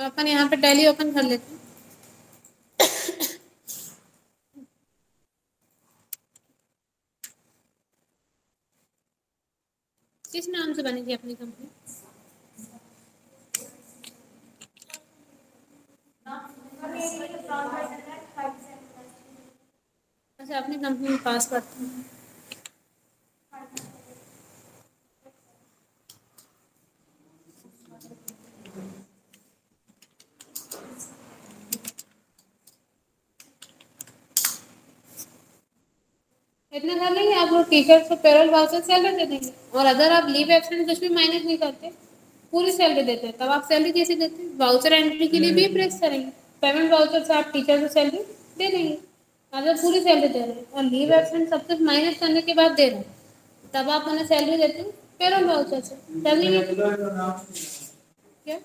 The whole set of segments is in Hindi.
अपन यहाँ पे टैली ओपन कर लेते हैं। किस नाम से बनेगी अपनी कंपनी? अच्छा, अपनी कंपनी में पास करते हैं। इतना कर लेंगे, आप लोग टीचर्स को पेरोल वाउचर सैलरी दे देंगे, और अगर आप लीव एब्सेंट कुछ भी माइनस नहीं करते, पूरी सैलरी देते हैं, तब आप सैलरी कैसे देते हैं? वाउचर एंट्री के लिए भी प्रेस करेंगे, पेमेंट वाउचर से आप टीचर को सैलरी दे देंगे। अगर पूरी सैलरी दे रहे हैं और लीव एब्सेंट सब कुछ माइनस करने के बाद दे रहे हैं, तब आप उन्हें सैलरी देते हैं पेरोल वाउचर से। सैलरी क्या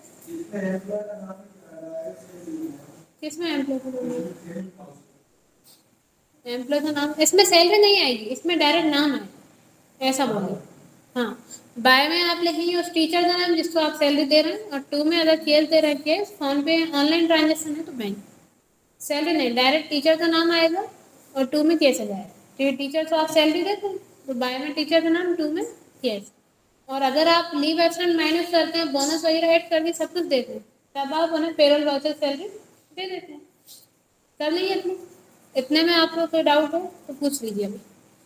किसमें एम्प्लॉय एम्प्लॉय का नाम? इसमें सैलरी नहीं आएगी, इसमें डायरेक्ट नाम है, ऐसा बोलो। हाँ, बाय में आप लिखेंगे उस टीचर का नाम जिसको आप सैलरी दे रहे हैं, और टू में अगर केस दे रहे हैं, केस फोन पे ऑनलाइन ट्रांजेक्शन है तो बैंक। सैलरी नहीं, डायरेक्ट टीचर का नाम आएगा और टू में केस आ जाएगा। तो टीचर को आप सैलरी देते हैं तो बाय में टीचर का नाम, टू में केस। और अगर आप लीव एब्सेंट माइनस करते हैं, बोनस वगैरह ऐड करके सब कुछ देते हैं, तब आप उन्हें पेरोल वाउचर सैलरी दे देते हैं। कर लीजिए इतने में आपको कोई डाउट हो तो पूछ लीजिए अभी।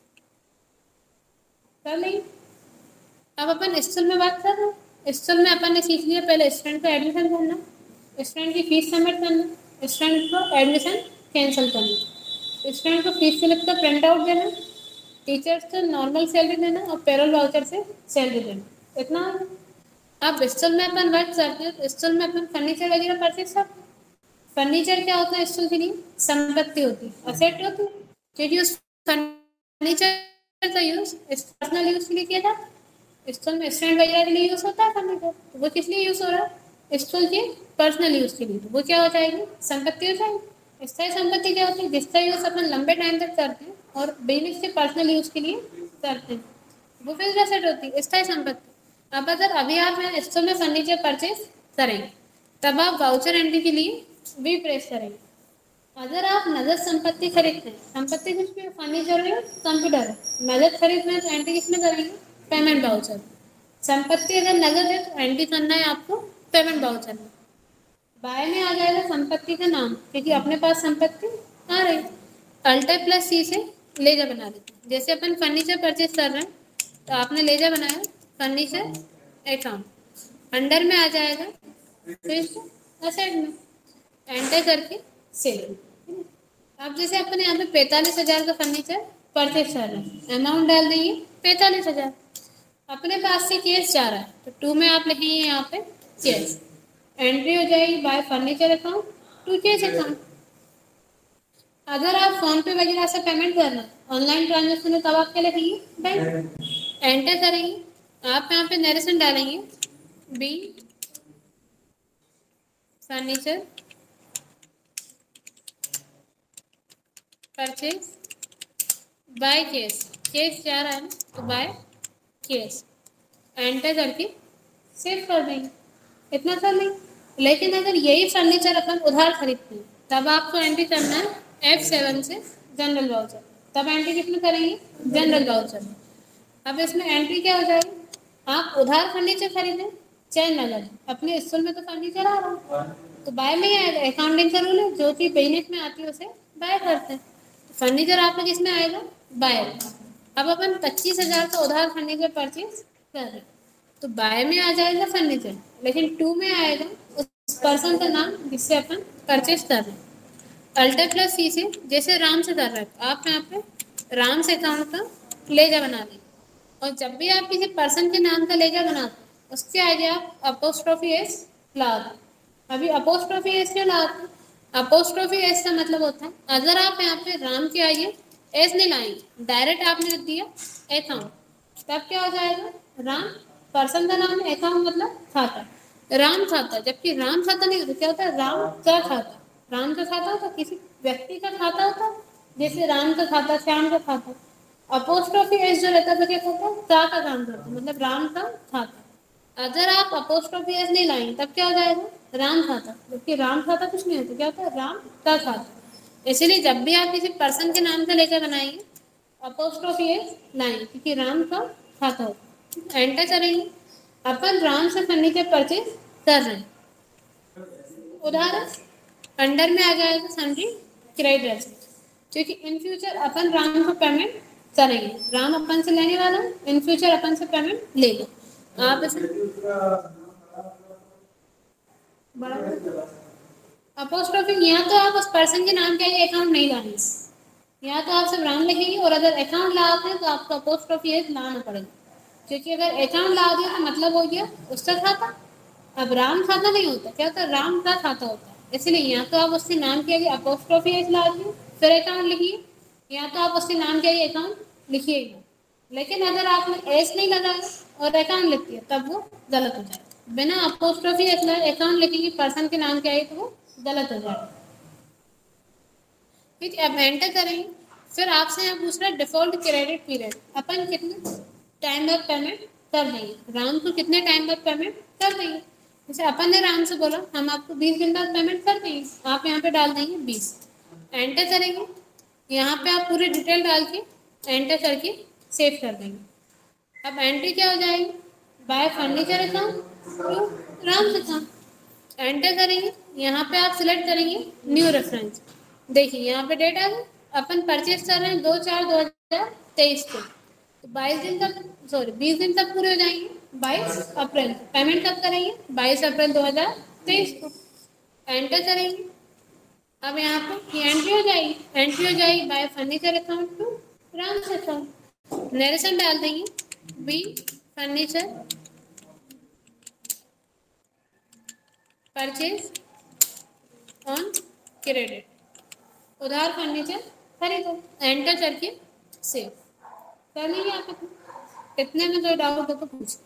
कर लेंगे। अब अपन स्कूल में बात कर रहे हैं। स्कूल में अपन ने सीख लिया, पहले स्टूडेंट को एडमिशन करना, स्टूडेंट की फीस सबमिट करना, स्टूडेंट को एडमिशन कैंसिल करना, स्टूडेंट को फीस स्लिप का प्रिंट आउट देना, टीचर्स को नॉर्मल सैलरी देना और पेरोल वाउचर से सैलरी देना। इतना। अब स्कूल में अपन वर्क करते हैं तो स्कूल में अपन फर्नीचर वगैरह परचेज करते हैं। फर्नीचर क्या होता है स्कूल के लिए? संपत्ति होती है, असेट होती है, क्योंकि उस फर्नीचर का यूज पर्सनल यूज के लिए किया जाता है। स्कूल में स्टैंड वगैरह के लिए यूज होता है फर्नीचर, तो वो किस लिए यूज हो रहा है? स्कूल के पर्सनल यूज के लिए, तो वो क्या हो जाएगी? संपत्ति हो जाएगी। स्थायी संपत्ति क्या होती है? जिसका यूज अपन लंबे टाइम तक करते हैं और बिजनेस के पर्सनल यूज के लिए करते हैं, वो फिक्स्ड एसेट होती है, स्थायी संपत्ति। अब अगर अभी आप स्कूल में फर्नीचर परचेज करेंगे, तब आप वाउचर एंट्री के लिए भी प्रेस करेंगे। अगर आप नगद संपत्ति खरीदते हैं, संपत्ति कुछ भी फर्नीचर है, कंप्यूटर है, नगद खरीदना है तो एंट्री किसमें करेंगे? Payment voucher. संपत्ति अगर नगद है तो एंट्री करना है आपको पेमेंट वाउचर में। बाय में आ जाएगा संपत्ति का नाम, क्योंकि अपने पास संपत्ति आ रही। अल्टर प्लस सी से लेजा बना देते हैं। जैसे अपन फर्नीचर परचेज कर रहे हैं तो आपने लेजा बनाया, फर्नीचर अकाउंट, अंडर में आ जाएगा फिक्स्ड एसेट में, एंटर करके सेल। अब जैसे अपने यहाँ पे 45,000 का फर्नीचर परचेज कर रहे हैं, अमाउंट डाल देंगे 45,000, अपने पास से केस जा रहा है तो टू में आप लिखेंगे यहाँ पे केस, एंट्री हो जाएगी by furniture account to cash account. अगर आप फोन पे वगैरह से पेमेंट कर रहे हैं, ऑनलाइन ट्रांजेक्शन है, तब आप क्या लिखेंगे? बैंक। एंटर करेंगे, आप यहाँ पे नरेशन डालेंगे, be furniture purchase by cash, cash जा रहा है ना तो बाय केस, एंटर करके सेव कर देंगे। इतना कर लेंगे। लेकिन अगर यही फर्नीचर अपन उधार खरीदते हैं, तब आपको एंट्री करना है F7 से जनरल वाउचर। तब एंट्री किसमें करेंगे? जनरल वाउचर में। अब इसमें एंट्री क्या हो जाएगी? आप उधार फर्नीचर खरीदें चाहे नगद, अपने स्कूल में तो फर्नीचर आ रहा है तो बाय में ही आएगा। अकाउंटिंग का रूल है, जो चीज बिजनेस में आती है उसे बाय करते हैं। फर्नीचर आपका किसमें आएगा? बाय। अब अपन 25,000 का उधार फर्नीचर परचेज कर रहे हैं तो बाय में आ जाएगा फर्नीचर, लेकिन टू में आएगा उस पर्सन का नाम जिससे अपन परचेज कर रहे हैं। अल्टर प्लस सी से जैसे राम से कर रहे हैं तो आप यहाँ पे राम से अकाउंट का लेजा बना दें, और जब भी आप किसी पर्सन के नाम का लेजा बनाते हैं उसके आगे आप अपोस्ट्रोफी एस ला दो। अभी अपोस्ट्रोफी एस क्यों लाते हैं? अपोस्ट्रोफी एस का मतलब होता है अगर आप यहाँ पे राम के आगे एस नहीं लाएंगे, डायरेक्ट आपने लिख दिया अकाउंट, तब क्या हो जाएगा? राम पर्सन का नाम है, अकाउंट मतलब खाता, राम खाता। जबकि राम खाता नहीं होता, क्या होता है? राम का खाता। राम का खाता होता किसी व्यक्ति का खाता होता, जैसे राम का खाता, श्याम का खाता। अपोस्ट्रोफी एस जो रहता है तो क्या होता है? का काम करता है, मतलब राम का खाता। अगर आप अपोस्ट्रोफी एस नहीं लाएंगे तब क्या हो जाएगा? राम खाता, जबकि राम खाता कुछ नहीं होता, क्या होता है, राम का खाता। इसीलिए जब भी आप किसी पर्सन के नाम से लेकर बनाएंगे अपोस्ट्रोफी एस लाएंगे, क्योंकि राम का खाता होता है। एंटर करेंगे, अपन राम से फर्नीचर परचेज कर रहे हैं, उदाहरण अंडर में आ जाएगा सन्ड्री क्रेडिट रेसिप्ट, क्योंकि इन फ्यूचर अपन राम को पेमेंट करेंगे, राम अपन से लेने वाला, इन फ्यूचर अपन से पेमेंट लेगा। आप इसे बड़ा अपोस्ट्रोफी, यहाँ तो आप उस पर्सन के नाम के लिए अकाउंट नहीं लाएंगे, यहाँ तो आप सिर्फ राम लिखेंगे, और अगर अकाउंट लाते हैं तो आपको अपोस्ट्रोफी एस लाना पड़ेगा, क्योंकि अगर अकाउंट ला दिया तो मतलब हो गया उसका खाता। अब राम खाता नहीं होता, क्या होता है, राम का खाता होता है। इसलिए यहाँ तो आप उसके नाम के आगे अपोस्ट्रोफी एस ला दिए, फिर अकाउंट लिखिए, या तो आप उसके नाम के आगे अकाउंट लिखिएगा। लेकिन अगर आपने एस नहीं लगाया और अकाउंट लिख दिया तब वो गलत हो जाएगा। बिना अपोस्ट्रोफी एस लगाए अकाउंट लिखेंगे पर्सन के नाम के आगे तो वो गलत हो जाएगा। ठीक है, अब एंटर करेंगे, फिर आपसे यहाँ पूछ रहा है डिफॉल्ट क्रेडिट पीरियड, अपन कितने टाइम बाद पेमेंट कर देंगे, राम को कितने टाइम बाद पेमेंट कर देंगे। जैसे अपन ने राम से बोला हम आपको 20 दिन बाद पेमेंट कर देंगे, आप यहाँ पे डाल देंगे 20, एंटर करेंगे, यहाँ पे आप पूरी डिटेल डाल के एंटर करके सेव कर देंगे। अब एंट्री क्या हो जाएगी, by furniture account to Ram account, enter करेंगे, यहाँ पे आप सिलेक्ट करेंगे न्यू रेफरेंस। देखिए यहाँ पे डेट आ गया, अपन परचेज कर रहे हैं 2/4/2023 को, तो 22 दिन तक, सॉरी 20 दिन तक पूरे हो जाएंगे 22 अप्रैल। पेमेंट कब करेंगे, 22 अप्रैल 2023 को, एंटर करेंगे। अब यहाँ पे एंट्री हो जाएगी, एंट्री हो जाएगी by furniture account to Ram account, narration डाल देंगे be furniture purchase on credit, उधार फर्नीचर खरीदो, एंटर करके सेव कर लीजिए। आप इतने में कोई डाउट हो तो पूछ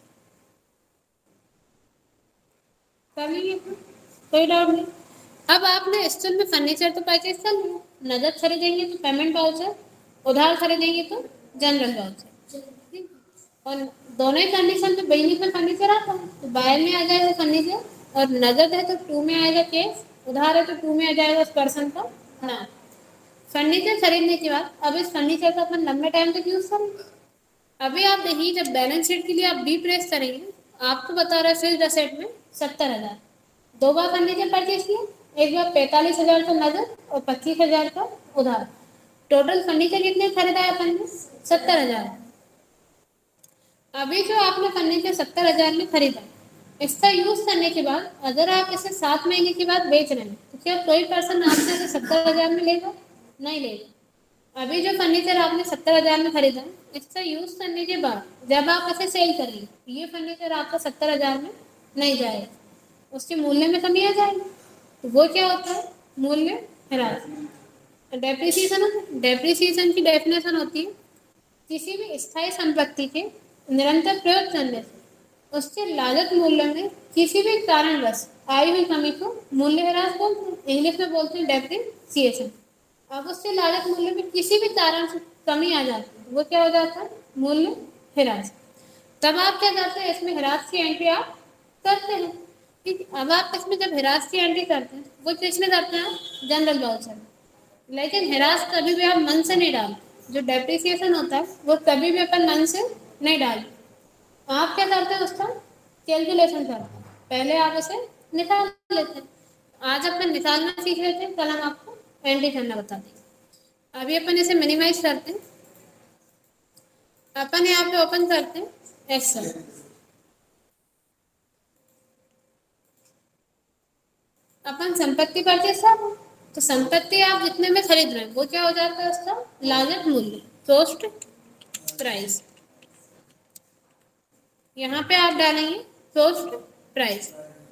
कर लीजिए, कोई डाउट नहीं। अब आपने स्टोर में फर्नीचर तो परचेज कर लिया, नगद खरीदेंगे तो पेमेंट वाउचर, उधार खरीदेंगे तो जनरल वाउचर, और दोनों ही कंडीशन में बिजनेस में फर्नीचर आता है तो बाय में आ जाएगा फर्नीचर, और नगद है तो 2 में आएगा कैश, उधार है तो 2 में आ जाएगा उस पर्सन का नाम। फर्नीचर खरीदने के बाद अब इस फर्नीचर का अपन लंबे टाइम तक यूज करेंगे। अभी आप देखिए जब बैलेंस शीट के लिए आप बी प्रेस करेंगे, आपको बता रहा है फिक्स्ड असेट में 70,000, 2 बार फर्नीचर परचेज किया, एक बार 45,000 का नगद और 25,000 का उधार, टोटल फर्नीचर कितने खरीदा है अपन ने, 70,000। अभी जो आपने फर्नीचर 70,000 में खरीदा, इसका यूज करने के बाद अगर आप इसे 7 महीने के बाद बेच रहे हैं तो क्या कोई पर्सन आपसे इसे 70,000 में लेगा, नहीं लेगा। अभी जो फर्नीचर आपने 70,000 में खरीदा, इसका यूज करने के बाद जब आप इसे सेल करेंगे ये फर्नीचर आपका 70,000 में नहीं जाएगा, उसके मूल्य में कमी आ जाएगी, तो वो क्या होता है, मूल्य ह्रास। डेप्रिसिएशन, डेप्रिसिएशन की डेफिनेशन होती है किसी भी स्थायी संपत्ति के निरंतर प्रयोग करने से उसके लागत मूल्य में किसी भी कारणवश आई हुई कमी को मूल्य ह्रास बोलते हैं, इंग्लिश में बोलते हैं डेप्रिसिएशन। अब उससे लागत मूल्य में किसी भी कारण से कमी आ जाती है वो क्या हो जाता है, मूल्य ह्रास। तब आप क्या करते हैं, इसमें ह्रास की एंट्री आप करते हैं। ठीक, अब आप इसमें जब ह्रास की एंट्री करते हैं वो किसमें करते हैं, जनरल वाउचर में। लेकिन ह्रास कभी भी आप मन से नहीं डालते, जो डेप्रिसिएशन होता है वो कभी भी अपन मन से नहीं डालते। आप क्या करते हैं, उसका कैलकुलेशन करते हैं, पहले आप इसे निकाल लेते हैं। आज अपन निकालना सीख लेते हैं, कल हम आपको एंट्री करना बता देंगे। अभी अपन इसे मिनिमाइज करते हैं, अपन यहाँ पे ओपन करते हैं एक्सेल, अपन संपत्ति परचेज कर रहे हैं तो संपत्ति आप जितने में खरीद रहे हैं वो क्या हो जाता है, उसका लागत मूल्य, कॉस्ट प्राइस। यहाँ पे आप डालेंगे कॉस्ट प्राइस,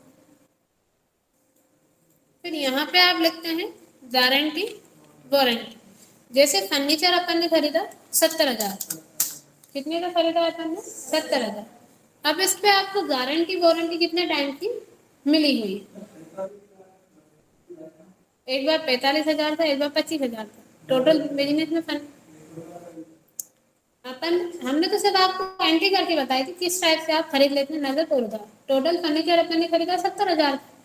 फिर यहाँ पे आप लिखते हैं गारंटी वारंटी। जैसे फर्नीचर अपन ने खरीदा 70,000, कितने का खरीदा अपन ने, 70,000। अब इस पे आपको गारंटी वारंटी कितने टाइम की मिली हुई है, एक बार 45,000 था, एक बार 25,000 था, टोटल बिजनेस में अपन हमने तो सिर्फ आपको एंट्री करके बताई थी किस टाइप से आप खरीद लेते हैं, नगद और उधार। टोटल फर्नीचर अपन ने खरीदा 70,000,